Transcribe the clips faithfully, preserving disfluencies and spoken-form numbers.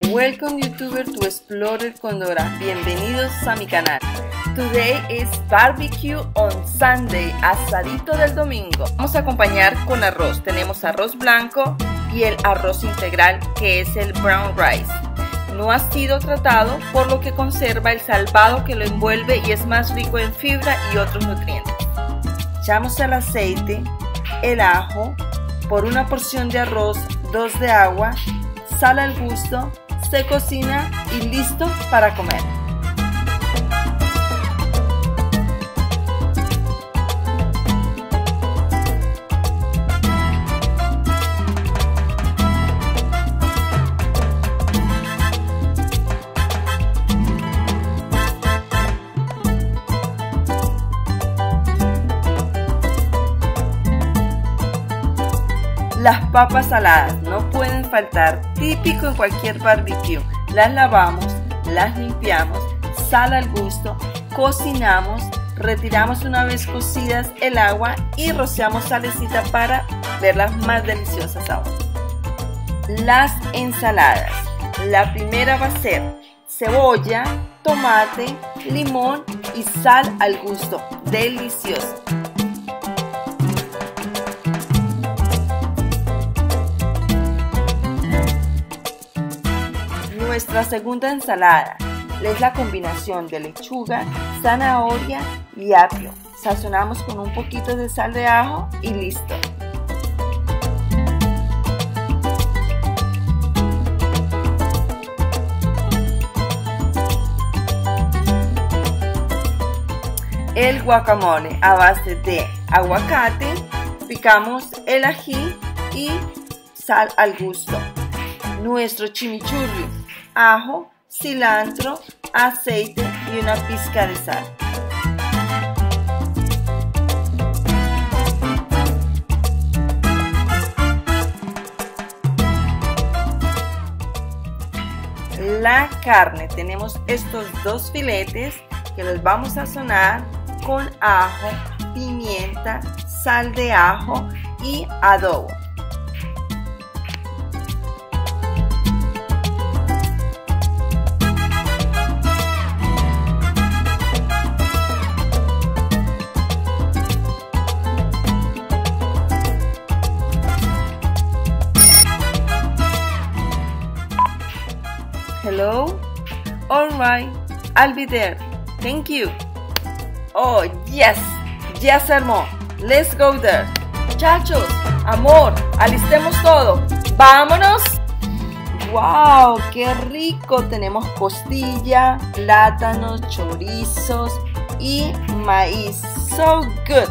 Welcome YouTuber to Explorer con Dora. Bienvenidos a mi canal. Today is barbecue on Sunday, asadito del domingo. Vamos a acompañar con arroz. Tenemos arroz blanco y el arroz integral, que es el brown rice. No ha sido tratado, por lo que conserva el salvado que lo envuelve y es más rico en fibra y otros nutrientes. Echamos el aceite, el ajo, por una porción de arroz, dos de agua, sal al gusto, se cocina y listo para comer. Las papas saladas no pueden faltar, típico en cualquier barbecue. Las lavamos, las limpiamos, sal al gusto, cocinamos, retiramos una vez cocidas el agua y rociamos salecita para verlas más deliciosas aún. Las ensaladas. La primera va a ser cebolla, tomate, limón y sal al gusto. Delicioso. Nuestra segunda ensalada es la combinación de lechuga, zanahoria y apio. Sazonamos con un poquito de sal de ajo y listo. El guacamole a base de aguacate, picamos el ají y sal al gusto. Nuestro chimichurri, ajo, cilantro, aceite y una pizca de sal. La carne, tenemos estos dos filetes que los vamos a sazonar con ajo, pimienta, sal de ajo y adobo. Hello? Alright, I'll be there. Thank you. Oh, yes, ya se armó. Let's go there. Muchachos, amor, alistemos todo. ¡Vámonos! ¡Wow! ¡Qué rico! Tenemos costilla, plátanos, chorizos y maíz. So good.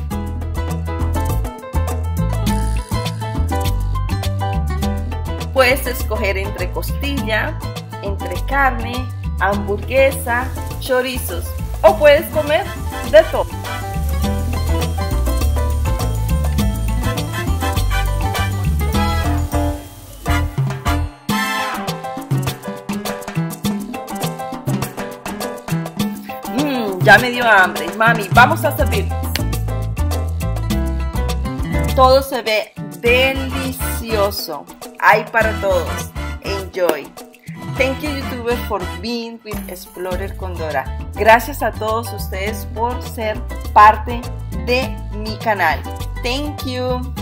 Puedes escoger entre costilla, entre carne, hamburguesa, chorizos, o puedes comer de todo. Mmm, ya me dio hambre, mami, vamos a servir. Todo se ve delicioso. Hay para todos. Enjoy. Thank you YouTuber for being with Explorer con Dora. Gracias a todos ustedes por ser parte de mi canal. Thank you.